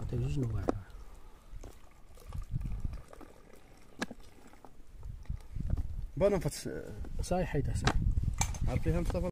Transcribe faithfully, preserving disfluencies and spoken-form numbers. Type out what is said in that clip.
عطيك جوج نواع. بان فات صحيح حيدها صح. عرفتيها مصطفى.